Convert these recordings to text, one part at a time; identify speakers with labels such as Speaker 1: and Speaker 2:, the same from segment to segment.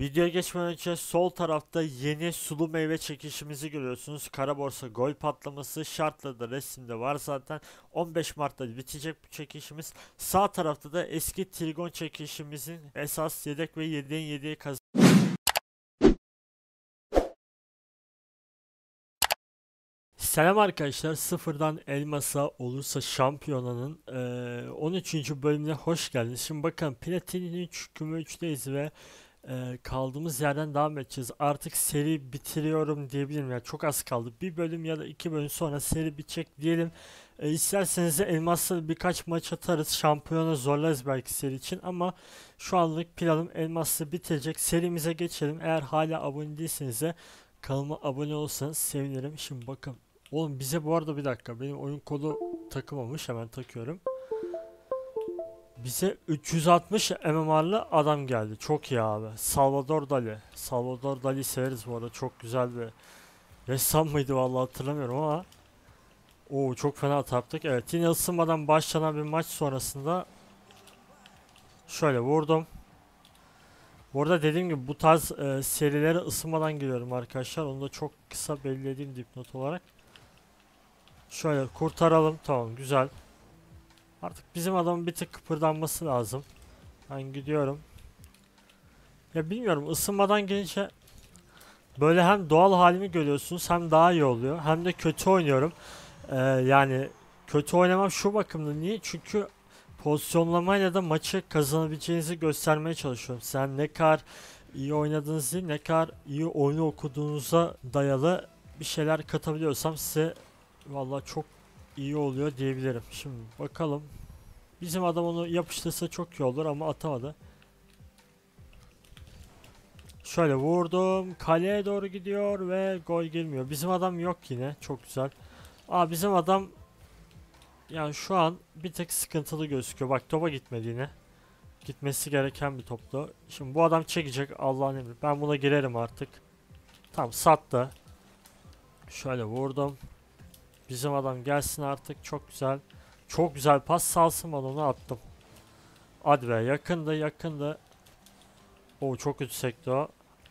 Speaker 1: Videoya geçmeden önce sol tarafta yeni sulu meyve çekişimizi görüyorsunuz. Kara borsa gol patlaması şartları da resimde var zaten. 15 Mart'ta bitecek bu çekişimiz. Sağ tarafta da eski Trigon çekişimizin esas yedek ve 7'den 7'ye Selam arkadaşlar, sıfırdan elmasa olursa şampiyonanın 13. bölümüne hoş geldiniz. Şimdi bakın Platin 3 küme 3'teyiz ve kaldığımız yerden devam edeceğiz. Artık seri bitiriyorum diyebilirim ya, çok az kaldı. Bir bölüm ya da iki bölüm sonra seri bitecek diyelim. İsterseniz de elmasla birkaç maç atarız. Şampiyona zorlarız belki seri için ama şu anlık planım elmasla bitirecek. Serimize geçelim. Eğer hala abone değilseniz de kanalıma abone olursanız sevinirim. Şimdi bakın. Oğlum bize bu arada bir dakika, benim oyun kodu takılmamış, hemen takıyorum. Bize 360 MMR'lı adam geldi. Çok iyi abi. Salvador Dali. Salvador Dali severiz bu arada. Çok güzel bir ressam mıydı vallahi hatırlamıyorum ama. Oo, çok fena taptık. Evet, yine ısınmadan başlanan bir maç sonrasında şöyle vurdum. Bu arada dediğim gibi bu tarz serilere ısınmadan giriyorum arkadaşlar. Onu da çok kısa belli edeyim dipnot olarak. Şöyle kurtaralım. Tamam, güzel. Artık bizim adamın bir tık kıpırdanması lazım. Ben gidiyorum. Ya bilmiyorum, ısınmadan gelince böyle hem doğal halimi görüyorsunuz, hem daha iyi oluyor, hem de kötü oynuyorum. Yani kötü oynamam şu bakımdan niye? Çünkü pozisyonlamayla da maçı kazanabileceğinizi göstermeye çalışıyorum. Sen ne kadar iyi oynadığınız değil, ne kadar iyi oyunu okuduğunuza dayalı bir şeyler katabiliyorsam size vallahi çok iyi oluyor diyebilirim. Şimdi bakalım. Bizim adam onu yapıştırsa çok iyi olur ama atamadı. Şöyle vurdum. Kaleye doğru gidiyor ve gol girmiyor. Bizim adam yok yine. Çok güzel. Bizim adam yani şu an bir tek sıkıntılı gözüküyor. Bak, topa gitmedi yine. Gitmesi gereken bir toptu. Şimdi bu adam çekecek, Allah'ın emri. Ben buna girerim artık. Tamam, sattı. Şöyle vurdum. Bizim adam gelsin artık. Çok güzel. Çok güzel pas, salsın bana, onu attım. Hadi be, yakındı yakındı. Oo, çok kötü sekti o.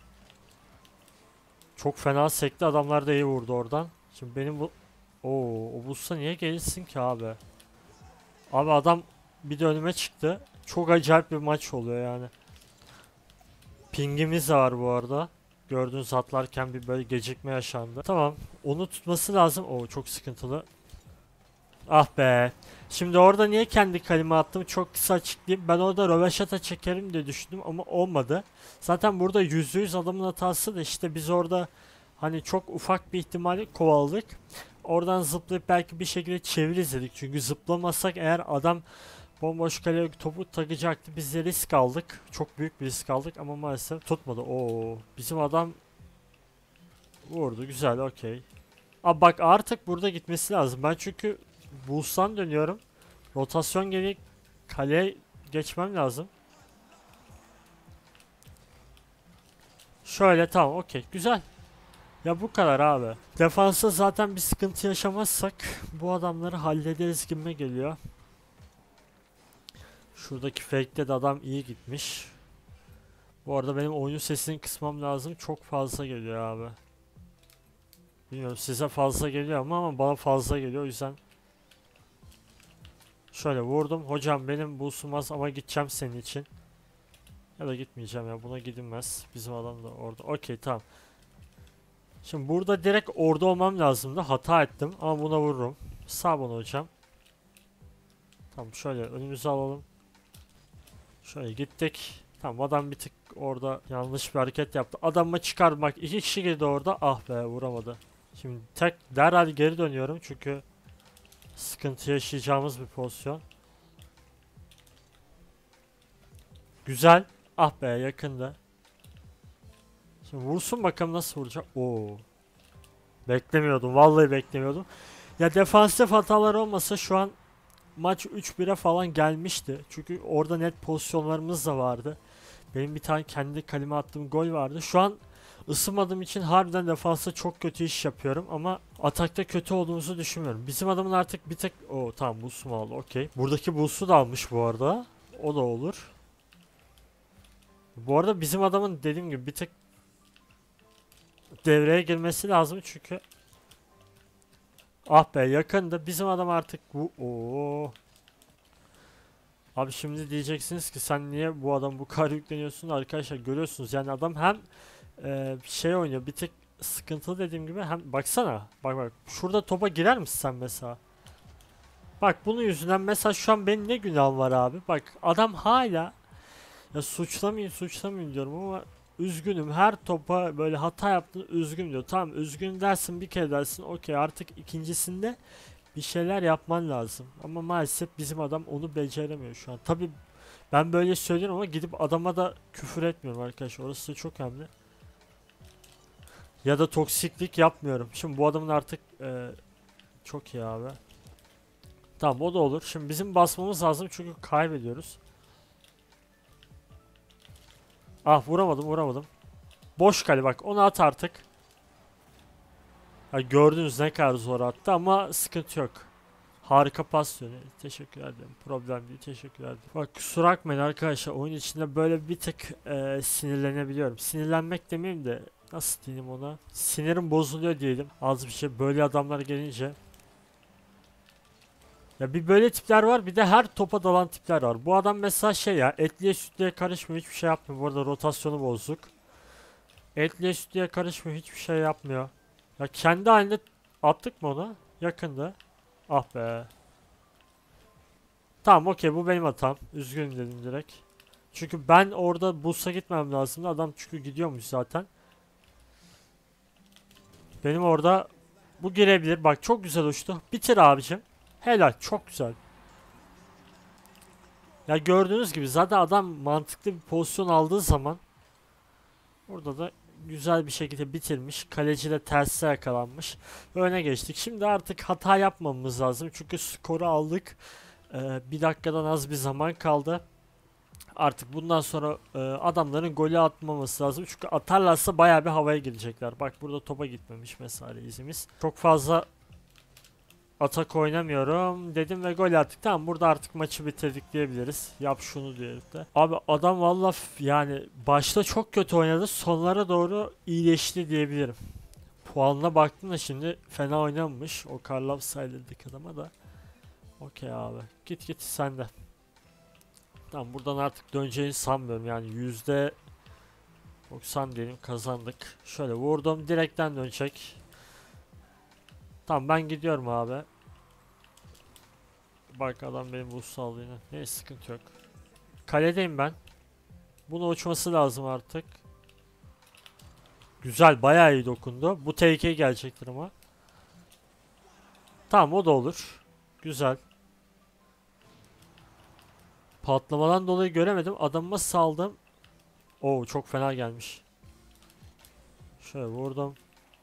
Speaker 1: Çok fena sekti, adamlar da iyi vurdu oradan. Şimdi benim bu... Oo, o bulsa niye gelirsin ki abi? Abi adam bir de önüme çıktı. Çok acayip bir maç oluyor yani. Pingimiz de var bu arada. Gördüğünüz atlarken bir böyle gecikme yaşandı. Tamam, onu tutması lazım. Oo, çok sıkıntılı. Ah be. Şimdi orada niye kendi kaleme attım çok kısa açıklayayım. Ben orada röveşata çekerim diye düşündüm ama olmadı. Zaten burada %100 adamın hatası da işte biz orada hani çok ufak bir ihtimali kovaladık. Oradan zıplayıp belki bir şekilde çeviririz dedik. Çünkü zıplamasak eğer adam bomboş kaleye topu takacaktı. Biz de risk aldık. Çok büyük bir risk aldık ama maalesef tutmadı. Oo, bizim adam vurdu. Güzel, okey. Abi bak, artık burada gitmesi lazım. Ben çünkü Bulls'tan dönüyorum. Rotasyon geri kaleye geçmem lazım. Şöyle, tamam, okey, güzel. Ya bu kadar abi. Defansa zaten bir sıkıntı yaşamazsak bu adamları hallederiz gibime geliyor. Şuradaki fake'te de adam iyi gitmiş. Bu arada benim oyun sesini kısmam lazım. Çok fazla geliyor abi. Bilmiyorum size fazla geliyor ama bana fazla geliyor, o yüzden. Şöyle vurdum. Hocam benim bulsunmaz ama gideceğim senin için. Ya da gitmeyeceğim ya, buna gidilmez. Bizim adam da orada. Okey, tamam. Şimdi burada direkt orada olmam lazımdı. Hata ettim ama buna vururum. Sağ bunu hocam. Tamam, şöyle önümüze alalım. Şöyle gittik. Tamam, adam bir tık orada yanlış bir hareket yaptı. Adamı çıkarmak. İki kişi girdi orada. Ah be, vuramadı. Şimdi tek derhal geri dönüyorum çünkü sıkıntı yaşayacağımız bir pozisyon. Güzel. Ah be, yakında. Şimdi vursun bakalım nasıl vuracak. Oo. Beklemiyordum. Vallahi beklemiyordum. Ya defansif hatalar olmasa şu an maç 3-1'e falan gelmişti. Çünkü orada net pozisyonlarımız da vardı. Benim bir tane kendi kaleme attığım gol vardı. Şu an ısınmadığım için harbiden defansta çok kötü iş yapıyorum ama atakta kötü olduğumuzu düşünmüyorum. Bizim adamın artık bir tek... O tamam, Bulls'u mu aldı, okey. Buradaki Bulls'u da almış bu arada. O da olur. Bu arada bizim adamın dediğim gibi bir tık devreye girmesi lazım çünkü ah be yakında bizim adam artık bu abi şimdi diyeceksiniz ki sen niye bu adam bu kadar yükleniyorsun arkadaşlar görüyorsunuz yani adam hem şey oynuyor bir tık sıkıntılı dediğim gibi hem baksana bak şurada topa girer misin sen mesela bak bunun yüzünden mesela şu an benim ne günahım var abi bak adam hala ya suçlamayın diyorum ama üzgünüm her topa böyle hata yaptın üzgün diyor tamam üzgün dersin bir kere dersin okey artık ikincisinde bir şeyler yapman lazım ama maalesef bizim adam onu beceremiyor şu an tabi ben böyle söylüyorum ama gidip adama da küfür etmiyorum arkadaşlar orası da çok önemli ya da toksiklik yapmıyorum şimdi bu adamın artık çok iyi abi tamam o da olur şimdi bizim basmamız lazım çünkü kaybediyoruz ah vuramadım boş kale bak onu at artık ha, gördünüz ne kadar zor attı ama sıkıntı yok. Harika pas yönü. Teşekkür ederim. Problem değil. Teşekkür ederim. Bak kusura bakmayın arkadaşlar. Oyun içinde böyle bir tık sinirlenebiliyorum. Sinirlenmek demeyeyim de nasıl diyeyim ona? Sinirim bozuluyor diyelim. Az bir şey. Böyle adamlar gelince. Ya bir böyle tipler var bir de her topa dalan tipler var. Bu adam mesela şey ya etliye sütlüye karışmıyor hiçbir şey yapmıyor. Bu arada rotasyonu bozduk. Etliye sütlüye karışmıyor hiçbir şey yapmıyor. Ya kendi halinde attık mı ona? Yakında. Ah be. Tamam okey bu benim hatam. Üzgünüm dedim direkt. Çünkü ben orada Bus'a gitmem lazımdı. Adam çünkü gidiyormuş zaten. Benim orada bu girebilir. Bak çok güzel uçtu. Bitir abicim. Helal çok güzel. Ya gördüğünüz gibi zaten adam mantıklı bir pozisyon aldığı zaman orada da güzel bir şekilde bitirmiş. Kaleci de terse yakalanmış. Öne geçtik. Şimdi artık hata yapmamamız lazım. Çünkü skoru aldık. Bir dakikadan az bir zaman kaldı. Artık bundan sonra adamların golü atmaması lazım. Çünkü atarlarsa bayağı bir havaya girecekler. Bak burada topa gitmemiş mesela izimiz. Çok fazla atak oynamıyorum dedim ve gol attık. Tamam burada artık maçı bitirdik diyebiliriz. Yap şunu diyelim de. Abi adam valla yani başta çok kötü oynadı. Sonlara doğru iyileşti diyebilirim. Puanına baktım da şimdi fena oynamamış. O Karlav sayılırdık adama da. Okey abi. Git sende. Tamam buradan artık döneceğini sanmıyorum yani %90 diyelim kazandık. Şöyle vurdum direkten dönecek. Tamam ben gidiyorum abi. Bak adam benim bu sallığını. Ne sıkıntı yok. Kaledeyim ben. Bunu uçması lazım artık. Güzel bayağı iyi dokundu. Bu tehlike gelecektir ama. Tamam o da olur. Güzel. Patlamadan dolayı göremedim. Adamıma saldım. Oo çok fena gelmiş. Şöyle vurdum.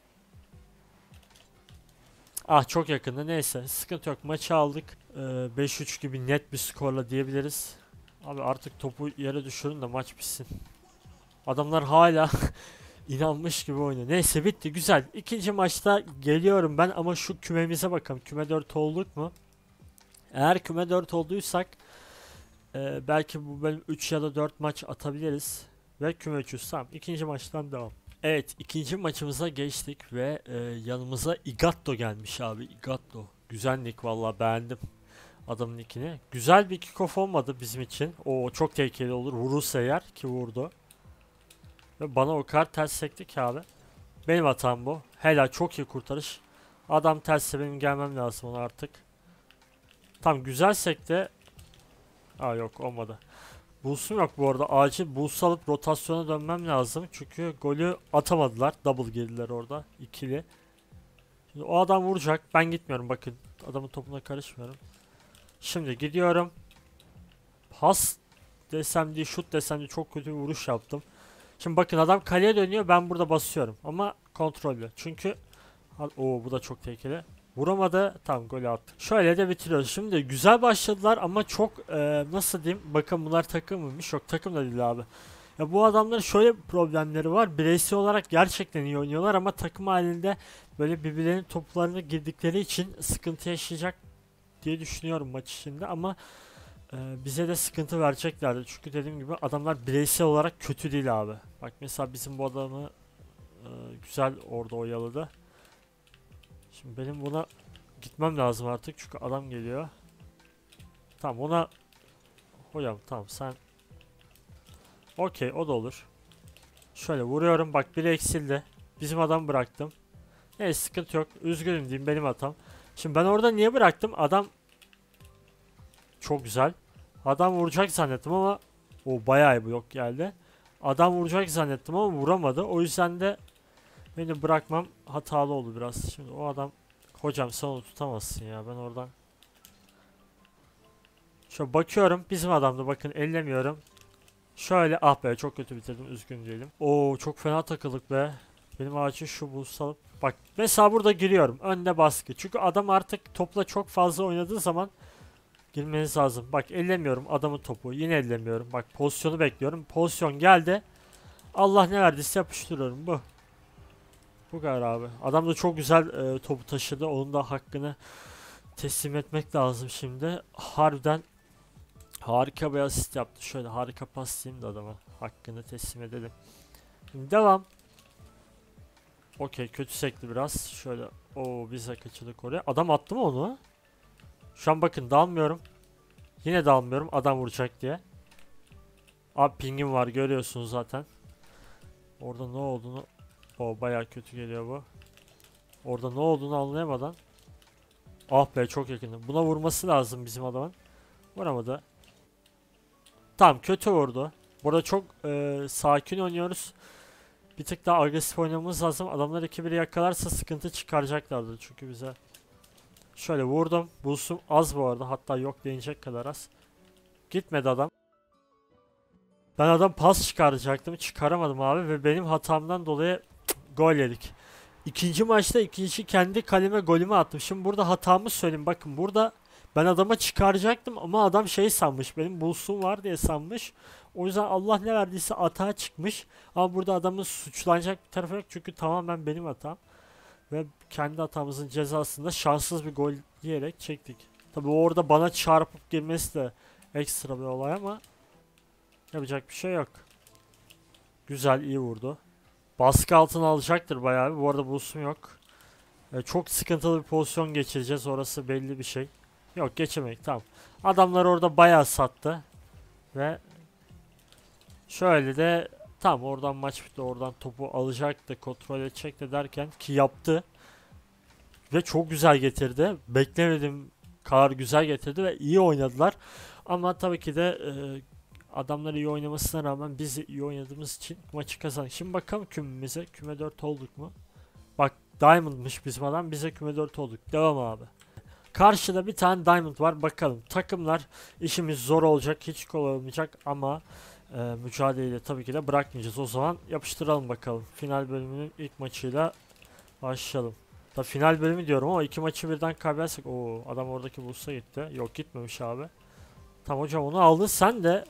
Speaker 1: Ah çok yakında neyse sıkıntı yok maçı aldık 5-3 gibi net bir skorla diyebiliriz. Abi artık topu yere düşürün de maç bitsin. Adamlar hala inanmış gibi oynuyor. Neyse bitti güzel. İkinci maçta geliyorum ben ama şu kümemize bakalım. Küme 4 olduk mu? Eğer küme 4 olduysak belki bu bölüm 3 ya da 4 maç atabiliriz. Ve küme 3'üz tamam. İkinci maçtan devam. Evet ikinci maçımıza geçtik ve yanımıza Igatto gelmiş abi Igatto. Güzel nick valla beğendim adamın nickini. Güzel bir kickoff olmadı bizim için. O çok tehlikeli olur vurursa eğer ki vurdu. Ve bana o kadar ters sekti ki abi. Benim hatam bu. Helal çok iyi kurtarış. Adam tersse benim gelmem lazım ona artık. Tam güzel sekti. Aa yok olmadı. Boost'um yok bu arada. Acil boost alıp rotasyona dönmem lazım. Çünkü golü atamadılar. Double girdiler orada. İkili. Şimdi o adam vuracak. Ben gitmiyorum bakın. Adamın topuna karışmıyorum. Şimdi gidiyorum. Pas desem diye şut desem diye çok kötü bir vuruş yaptım. Şimdi bakın adam kaleye dönüyor. Ben burada basıyorum. Ama kontrollü. Çünkü bu da çok tehlikeli. Vuramadı. Tamam golü attık. Şöyle de bitiriyoruz. Şimdi güzel başladılar ama çok nasıl diyeyim? Bakın bunlar takım mıymış? Yok takım da değil abi. Ya bu adamların şöyle problemleri var. Bireysel olarak gerçekten iyi oynuyorlar ama takım halinde böyle birbirlerinin toplarına girdikleri için sıkıntı yaşayacak diye düşünüyorum maç içinde ama bize de sıkıntı vereceklerdi. Çünkü dediğim gibi adamlar bireysel olarak kötü değil abi. Bak mesela bizim bu adamı güzel orada oyaladı. Şimdi benim buna gitmem lazım artık çünkü adam geliyor. Tamam ona hocam tamam sen okey o da olur. Şöyle vuruyorum bak biri eksildi. Bizim adam bıraktım. Neyse sıkıntı yok. Üzgünüm diyeyim benim hatam. Şimdi ben orada niye bıraktım? Adam çok güzel. Adam vuracak zannettim ama o bayağı iyi blok geldi. Adam vuracak zannettim ama vuramadı. O yüzden de beni bırakmam hatalı oldu biraz. Şimdi o adam hocam sen onu tutamazsın ya. Ben oradan şöyle bakıyorum. Bizim adamda bakın ellemiyorum. Şöyle ah be çok kötü bitirdim. Üzgün diyelim. Oo çok fena takıldık be. Benim acil şu boost alıp bak mesela burada giriyorum. Önde baskı. Çünkü adam artık topla çok fazla oynadığı zaman girmeniz lazım. Bak ellemiyorum adamın topu. Yine ellemiyorum. Bak pozisyonu bekliyorum. Pozisyon geldi. Allah ne verdiyse yapıştırıyorum. Bu. Bu kadar abi. Adam da çok güzel topu taşıdı. Onun da hakkını teslim etmek lazım şimdi. Harbiden harika bir asist yaptı. Şöyle harika pas diyeyim de adama. Hakkını teslim edelim. Şimdi devam. Okey kötü sekti biraz. Şöyle o bize kaçırdık oraya. Adam attı mı onu? Şu an bakın dalmıyorum. Yine dalmıyorum adam vuracak diye. Abi pingim var görüyorsunuz zaten. Orada ne olduğunu o bayağı kötü geliyor bu. Orada ne olduğunu anlayamadan. Ah be çok yakındı. Buna vurması lazım bizim adamın. Vuramadı. Tamam kötü vurdu. Burada çok sakin oynuyoruz. Bir tık daha agresif oynamamız lazım. Adamlar 2-1'i yakalarsa sıkıntı çıkaracaklardır çünkü bize. Şöyle vurdum. Boost'um az bu arada. Hatta yok deneyecek kadar az. Gitmedi adam. Ben adam pas çıkaracaktım. Çıkaramadım abi ve benim hatamdan dolayı gol yedik. İkinci maçta ikinci kendi kaleme golümü attım. Şimdi burada hatamı söyleyeyim. Bakın burada ben adama çıkaracaktım ama adam şey sanmış. Benim boost'um var diye sanmış. O yüzden Allah ne verdiyse atağa çıkmış. Ama burada adamın suçlanacak bir tarafı yok. Çünkü tamamen benim hatam. Ve kendi hatamızın cezasında şanssız bir gol yiyerek çektik. Tabi orada bana çarpıp girmesi de ekstra bir olay ama yapacak bir şey yok. Güzel iyi vurdu. Baskı altına alacaktır bayağı. Bu arada boost'um yok. Çok sıkıntılı bir pozisyon geçireceğiz. Orası belli bir şey. Yok geçemedik tamam. Adamlar orada bayağı sattı. Ve şöyle de tam oradan maç bitti. Oradan topu alacaktı. Kontrol edecekti derken ki yaptı. Ve çok güzel getirdi. Beklemedim kadar güzel getirdi ve iyi oynadılar. Ama tabii ki de adamlar iyi oynamasına rağmen biz iyi oynadığımız için maçı kazandık. Şimdi bakalım kümemize. Küme 4 olduk mu? Bak Diamond'mış bizim adam. Bize küme 4 olduk. Devam abi. Karşıda bir tane Diamond var. Bakalım takımlar işimiz zor olacak. Hiç kolay olmayacak ama mücadeleyi de tabii ki de bırakmayacağız. O zaman yapıştıralım bakalım. Final bölümünün ilk maçıyla başlayalım. Da final bölümü diyorum ama iki maçı birden kaybedersek o adam oradaki boost'a gitti. Yok gitmemiş abi. Tamam hocam onu aldın sen de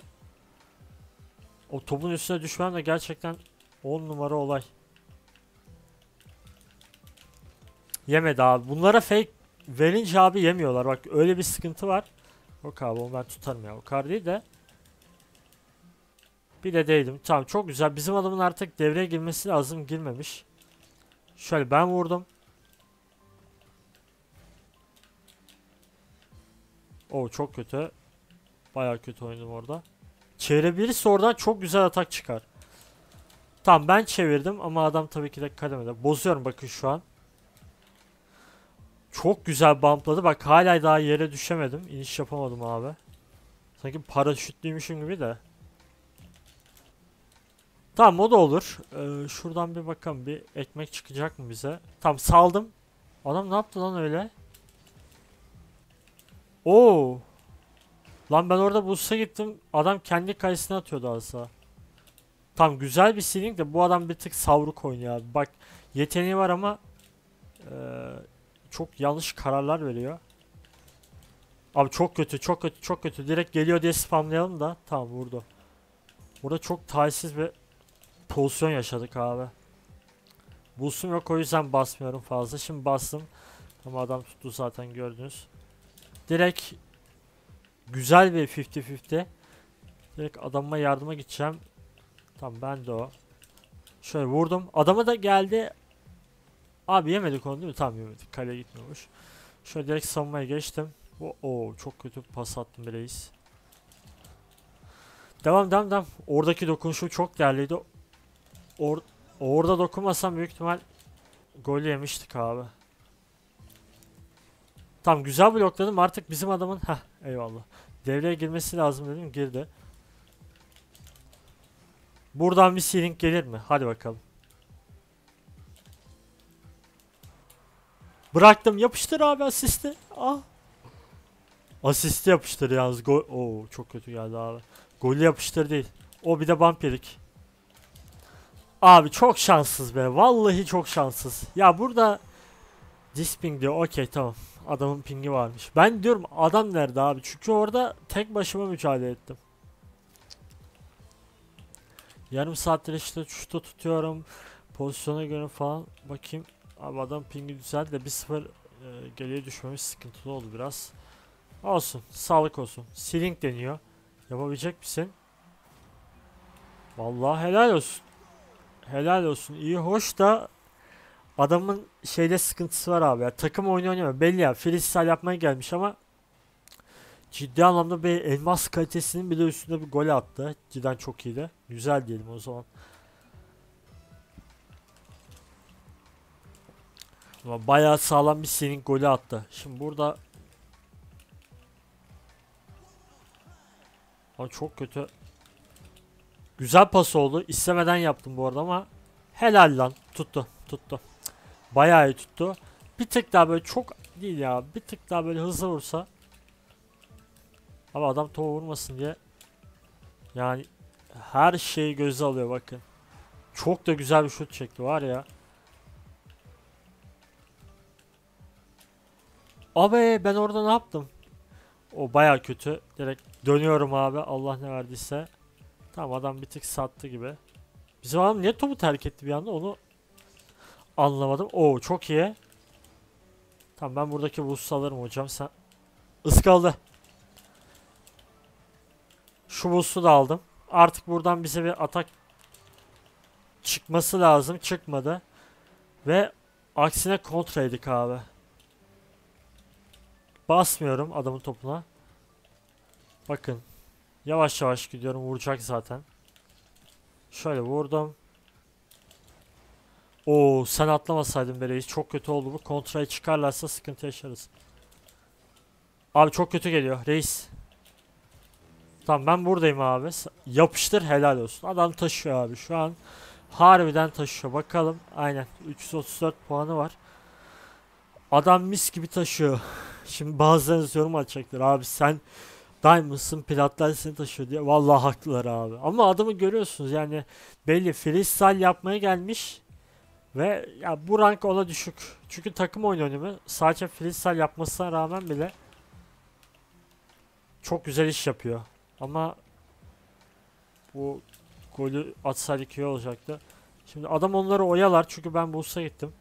Speaker 1: o topun üstüne düşmem de gerçekten 10 numara olay. Yemedi abi. Bunlara fake verince abi yemiyorlar. Bak öyle bir sıkıntı var. Yok abi onu ben tutarım ya. O kadar değil de. Bir de değdim. Tamam çok güzel. Bizim adamın artık devreye girmesi lazım. Girmemiş. Şöyle ben vurdum. Oo çok kötü. Bayağı kötü oynadım orada. Çevirebilirse oradan çok güzel atak çıkar. Tamam ben çevirdim ama adam tabii ki de kademede. Bozuyorum bakın şu an. Çok güzel bumpladı. Bak hala daha yere düşemedim. İniş yapamadım abi. Sanki paraşütlüymüşüm gibi de. Tamam o da olur. Şuradan bir bakalım bir ekmek çıkacak mı bize? Tamam saldım. Adam ne yaptı lan öyle? Oo. Lan ben orada boost'a gittim. Adam kendi kalesine atıyordu aslında. Tam güzel bir sealing de bu adam bir tık savruk oynuyor abi. Bak yeteneği var ama çok yanlış kararlar veriyor. Abi çok kötü, çok kötü, çok kötü. Direkt geliyor diye spamlayalım da. Tamam vurdu. Burada çok talihsiz bir pozisyon yaşadık abi. Boost'um yok o yüzden basmıyorum fazla. Şimdi bastım. Ama adam tuttu zaten gördünüz. Direkt Güzel bir 50-50. Direkt adamıma yardıma gideceğim. Tamam ben de o. Şöyle vurdum. Adama da geldi. Abi yemedik onu değil mi? Tamam yemedik. Kaleye gitmiyormuş. Şöyle direkt savunmaya geçtim. Çok kötü pas attım bir reis. Devam devam devam. Oradaki dokunuşu çok değerliydi. Or Orada dokunmasam büyük ihtimal gol yemiştik abi. Tamam güzel blokladım. Artık bizim adamın eyvallah. Devreye girmesi lazım dedim. Girdi. Buradan bir ceiling gelir mi? Hadi bakalım. Bıraktım. Yapıştır abi asisti. Ah. Asisti yapıştır yalnız. Çok kötü geldi abi. Golü yapıştır değil. O bir de bump yedik. Abi çok şanssız be. Vallahi çok şanssız. Ya burada Disping diyor. Okey tamam. Adamın pingi varmış. Ben diyorum adam nerede abi? Çünkü orada tek başıma mücadele ettim. Yarım saattir işte şuta tutuyorum. Pozisyona göre falan. Bakayım. Abi adam pingi güzel de 1-0 geriye düşmemiz sıkıntılı oldu biraz. Olsun. Sağlık olsun. Ceiling deniyor. Yapabilecek misin? Vallahi helal olsun. Helal olsun. İyi hoş da adamın şeyde sıkıntısı var abi ya. Takım oyunu oynamıyor. Belli ya. Freestyle yapmaya gelmiş ama ciddi anlamda bir elmas kalitesinin bir de üstünde bir gol attı. Cidden çok iyiydi. Güzel diyelim o zaman. Ama bayağı sağlam bir senin golü attı. Şimdi burada çok kötü. Güzel pas oldu. İstemeden yaptım bu arada ama helal lan. Tuttu. Tuttu. Bayağı iyi tuttu. Bir tık daha böyle çok değil ya. Bir tık daha böyle hızlı vursa. Ama adam topa vurmasın diye. Yani her şeyi göze alıyor bakın. Çok da güzel bir şut çekti var ya. Abi ben orada ne yaptım? O baya kötü. Direkt dönüyorum abi. Allah ne verdiyse. Tamam adam bir tık sattı gibi. Bizim adam niye topu terk etti bir anda onu anlamadım. Çok iyi. Tamam ben buradaki boost'u alırım hocam. Sen ıskaldı. Şu boost'u da aldım. Artık buradan bize bir atak çıkması lazım. Çıkmadı. Ve aksine kontra yedik abi. Basmıyorum adamın topuna. Bakın. Yavaş yavaş gidiyorum. Vuracak zaten. Şöyle vurdum. Sen atlamasaydın be reis. Çok kötü oldu bu. Kontrayı çıkarlarsa sıkıntı yaşarız. Abi çok kötü geliyor reis. Tamam ben buradayım abi. Yapıştır helal olsun. Adam taşıyor abi şu an. Harbiden taşıyor. Bakalım. Aynen. 334 puanı var. Adam mis gibi taşıyor. Şimdi bazılarınız yorum açacaklar. Abi sen Diamond'sın platlar seni taşıyor diye. Vallahi haklılar abi. Ama adamı görüyorsunuz yani belli freestyle yapmaya gelmiş. Ve ya bu rank ona düşük. Çünkü takım oyunu oynamıyor. Sadece freestyle yapmasına rağmen bile çok güzel iş yapıyor. Ama bu golü atsaydık iyi olacaktı. Şimdi adam onları oyalar çünkü ben boost'a gittim.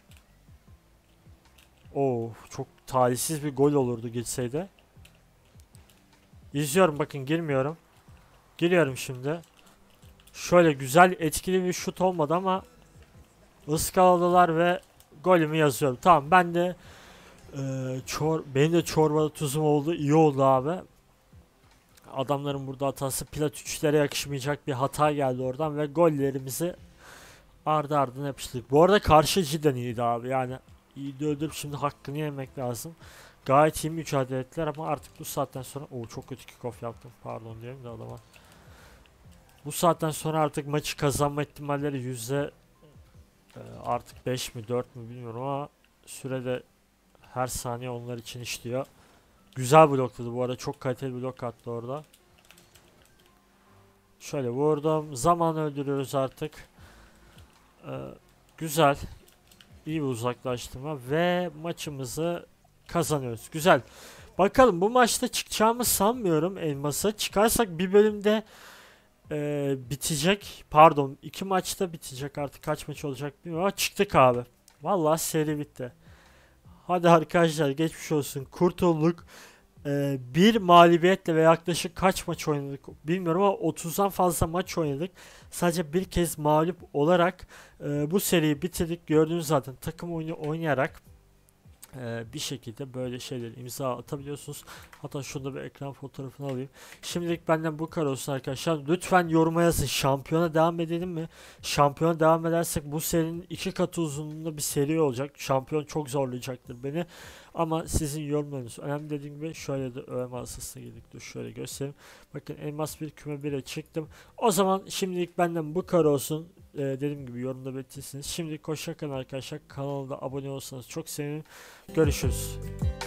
Speaker 1: Çok talihsiz bir gol olurdu gitseydi. İzliyorum bakın girmiyorum. Giriyorum şimdi. Şöyle güzel etkili bir şut olmadı ama ıskaladılar ve golümü yazıyorum. Tamam ben de benim de çorbada tuzum oldu. İyi oldu abi. Adamların burada hatası plat 3'lere yakışmayacak bir hata geldi oradan ve gollerimizi ardı ardına yapıştırdık. Bu arada karşı cidden iyiydi abi. Yani iyi de öldürüp şimdi hakkını yemek lazım. Gayet iyi mücadele ettiler ama artık bu saatten sonra çok kötü kickoff yaptım. Pardon diyelim de adama. Bu saatten sonra artık maçı kazanma ihtimalleri artık 5 mi 4 mü bilmiyorum ama sürede her saniye onlar için işliyor. Güzel blokladı bu arada. Çok kaliteli blok attı orada. Şöyle vurdum. Zaman öldürüyoruz artık. Güzel. İyi bir uzaklaştırma ve maçımızı kazanıyoruz. Güzel. Bakalım bu maçta çıkacağımı sanmıyorum elmasa. Çıkarsak bir bölümde bitecek. Pardon 2 maçta bitecek artık kaç maç olacak bilmiyorum ama çıktık abi. Vallahi seri bitti. Hadi arkadaşlar geçmiş olsun. Kurtulduk. Bir mağlubiyetle ve yaklaşık kaç maç oynadık bilmiyorum ama 30'dan fazla maç oynadık. Sadece bir kez mağlup olarak bu seriyi bitirdik. Gördüğünüz zaten takım oyunu oynayarak bir şekilde böyle şeyleri imza atabiliyorsunuz. Hatta şurada bir ekran fotoğrafını alayım. Şimdilik benden bu kadar olsun arkadaşlar. Lütfen yoruma yazın. Şampiyona devam edelim mi? Şampiyona devam edersek bu serinin 2 katı uzunluğunda bir seri olacak. Şampiyon çok zorlayacaktır beni. Ama sizin yorumlarınız önemli. Dediğim gibi şöyle de ÖM asasına girdik. Dur şöyle göstereyim. Bakın elmas bir küme 1'e çıktım. O zaman şimdilik benden bu kadar olsun. Dediğim gibi yorumda belirtirsiniz. Şimdi hoşça kalın arkadaşlar. Kanalda abone olsanız çok sevinirim. Görüşürüz.